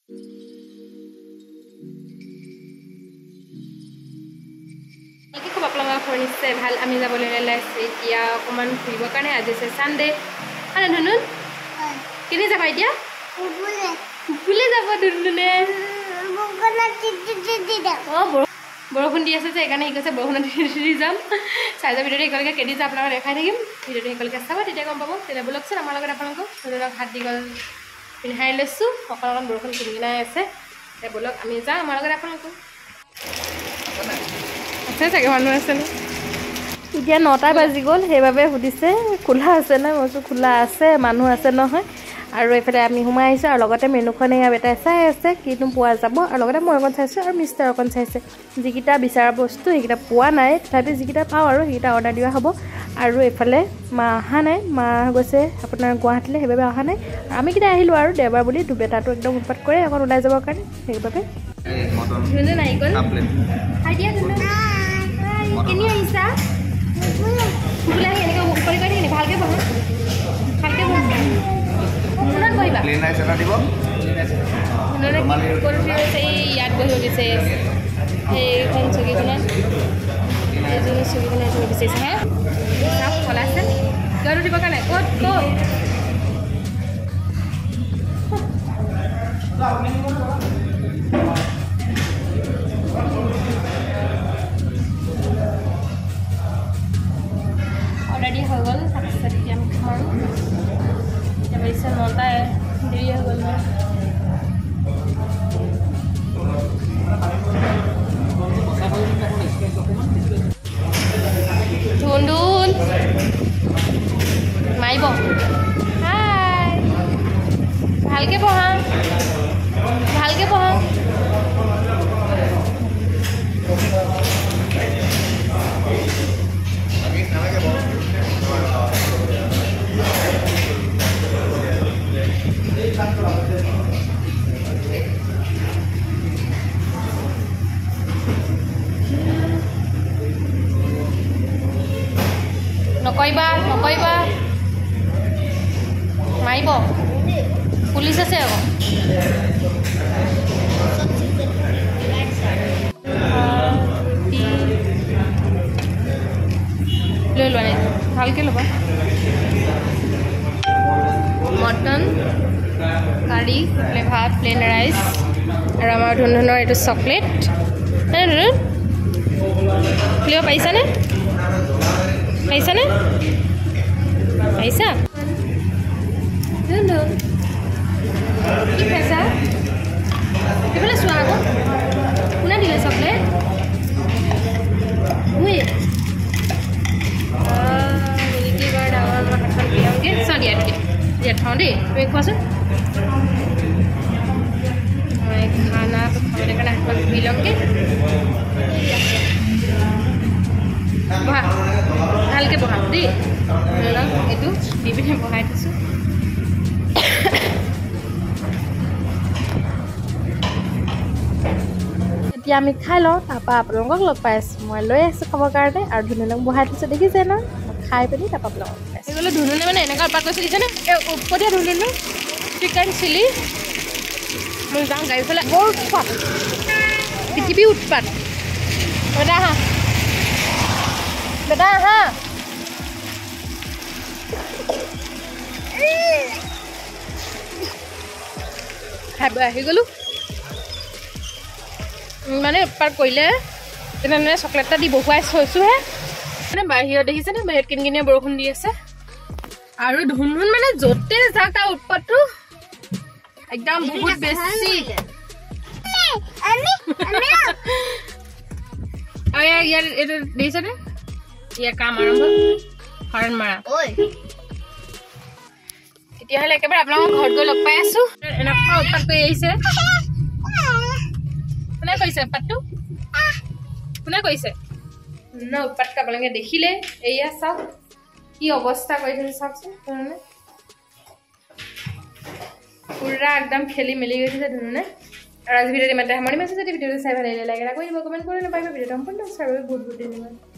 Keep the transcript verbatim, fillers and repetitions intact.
কি খবৰ আপোনালোকৰ নিশ্চয় ভাল আমি যাবলৈ ওলাইছোঁ এতিয়া অকণমান ফুৰিবৰ কাৰণে আজি আছে চানডে হয় নে ধুনুন কেনে যাবা এতিয়া ফুলে যাব ধুনুনে অঁ বৰষুণ দি আছে যে সেইকাৰণে সি কৈছে বৰষুণত দি যাম চাইজৰ ভিডিঅ'টো একেলগে কেদি যায় আপোনালোকক দেখাই থাকিম ভিডিঅ'টো একেলগে চাব তেতিয়া গম পাব তেতিয়া বলকচোন আমাৰ লগত আপোনালোকক ধুনুনক হাত দীঘল পিন্ধাই লৈছোঁ অকণ অকণ বৰষুণ কিনকিনাই আছে এতিয়া বলক আমি যাওঁ আমাৰ লগত আপোনালোকক আছে চাগে মানুহ আছে ন এতিয়া নটা বাজি গ'ল সেইবাবে সুধিছে খোলা আছে নাই মই কৈছোঁ খোলা আছে মানুহ আছে নহয় আৰু এইফালে আমি সোমাই আহিছোঁ আৰু লগতে মেনুখন এয়া বেটাই চাই আছে কিনো পোৱা যাব আৰু লগতে মই অকণ চাইছোঁ আৰু মিষ্টাৰ অকণ চাইছে যিকেইটা বিচৰা বস্তু সেইকেইটা পোৱা নাই তথাপি যিকেইটা পাওঁ আৰু সেইকেইটা অৰ্ডাৰ দিয়া হ'ব আৰু এইফালে মা অহা নাই মা গৈছে আপোনাৰ গুৱাহাটীলৈ সেইবাবে অহা নাই আৰু আমি কেইটা আহিলোঁ আৰু দেওবাৰ বুলি দুবেটাটো একদম উৎপাত কৰে অকণ ওলাই যাবৰ কাৰণে সেইবাবে কেনি আহিছা বোলে এনেকৈ কৰি কৰি থাকি ভালকৈ বহা ভালকৈ বহা কোনত বহিবা এই ইয়াত বহিব বিচাৰিছে সেইখন চকীখনত এইযোৰ চকীখনত উঠিব বিচাৰিছে হে চাপ খলাইছে কিয় উঠিবৰ কাৰণে ক'ত ক'ত অলৰেডি হৈ গ'ল তাৰপিছত এতিয়া আমি খাওঁ আৰু এতিয়া পাৰিছে নটা দেৰি হৈ গ'ল ধুন্দুল মাৰিব হাই ভালকৈ বহা ভালকৈ বহা নকৰিবা নকৰিবা মাৰিব পুলিচ আছে আকৌ লৈ লোৱা নাই ভালকৈ ল'বা মটন কাৰী ভাত প্লেন ৰাইচ আৰু আমাৰ ধুনুনৰ এইটো চকলেট হে ধুনুন খুলিব পাৰিছানে পাৰিছানে পাৰিছা ধুনুন কি খাইছা সেইফালে চোৱা আকৌ কোনে দিলে চকলেট মই মিলিকি বাৰ ডাঙৰ মই হাতখন পিয়াওঁগৈ চাওঁ দিয়া দিয়া দিয়া থওঁ দেই তুমি খোৱাচোন মই খানাটো খাবলৈ কাৰণে হাতখন ধুই ল'মগৈ বহা ভালকৈ বহা দেই এইটো দি পিনে বহাই থৈছোঁ এতিয়া আমি খাই লওঁ তাৰপৰা আপোনালোকক লগ পাই আছোঁ মই লৈ আছোঁ খাবৰ কাৰণে আৰু ধুনুনক বহাই থৈছোঁ দেখিছে ন খাই পিনি তাৰপৰা আপোনালোকক পাই আছোঁ এইবোলে ধুনুনে মানে এনেকুৱা উৎপাত কৰিছে দিছেনে এই উপতীয়া ধুনুনো চিকেন চিলি মই যাওঁ গাড়ী ফালে বৰ উৎপাত পৃথিৱী উৎপাত বেটা আহা বেটা আহা খাই বৈ আহি গ'লোঁ মানে উৎপাত কৰিলে তেনেধৰণে চকলেট এটা দি বহুৱাই থৈছোঁহে মানে বাহিৰত দেখিছেনে বাহিৰত কিন কিনিয়া বৰষুণ দি আছে আৰু ধুনুন মানে য'তে যাওক তাৰ উৎপাতটো একদম বহুত বেছি আৰু ইয়াৰ এইটো দেখিছেনে ইয়াৰ কাম আৰম্ভ হৰণ মাৰা তেতিয়াহ'লে একেবাৰে আপোনালোকৰ ঘৰত গৈ লগ পাই আছোঁ এনেকুৱা উৎপাত কৰি আহিছে কোনে কৰিছে উৎপাতটো কোনে কৰিছে ন উৎপাতটো আপোনালোকে দেখিলে এয়া চাওক কি অৱস্থা কৰি থৈছে চাওকচোন ধুনুনে পুৰা একদম খেলি মেলি গৈ থৈছে ধুনুনে আৰু আজি ভিডিঅ'টো ইমানতে সামৰণি মাৰিছোঁ যদি ভিডিঅ'টো চাই ভাল লাগিলে লাইক এটা কৰি দিব কমেণ্ট কৰি নাপাৰিব ভিডিঅ'টো সম্পূৰ্ণ চাই বহুত বহুত ধন্যবাদ